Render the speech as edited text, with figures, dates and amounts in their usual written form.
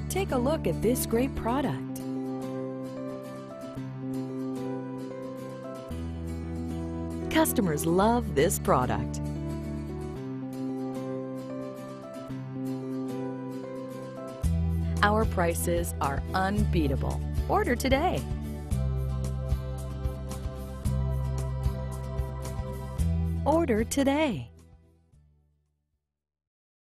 Take a look at this great product. Customers love this product. Our prices are unbeatable. Order today. Order today.